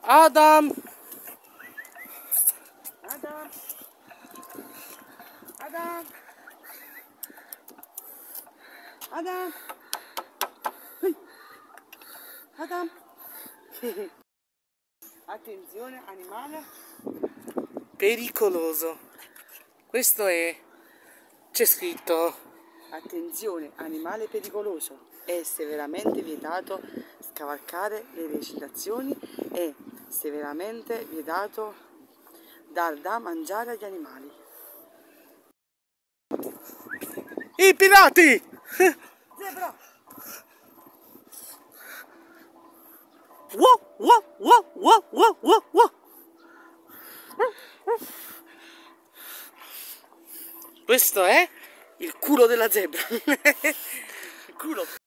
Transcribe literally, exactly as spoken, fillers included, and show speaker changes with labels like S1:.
S1: Adam!
S2: Adam! Adam! Adam! Ehi. Adam! Attenzione, animale
S1: Pericoloso. Questo è... c'è scritto...
S2: Attenzione, animale pericoloso. È severamente vietato scavalcare le recitazioni e severamente vietato dar da mangiare agli animali.
S1: I pirati!
S2: Zebra!
S1: Wow, wow, wow, wow, wow, wow, wow. Questo è il culo della zebra. Il culo.